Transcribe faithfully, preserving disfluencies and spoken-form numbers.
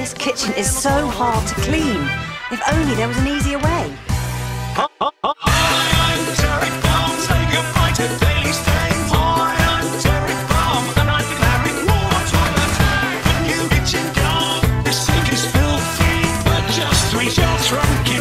This kitchen is so hard to clean. If only there was an easier way. Hi, I'm Derek Barnes, say goodbye to Daily Stain. Hi, I'm Derek Barnes, and I'm declaring war on toilets. The new kitchen guard, the sink is filthy, but just three shots from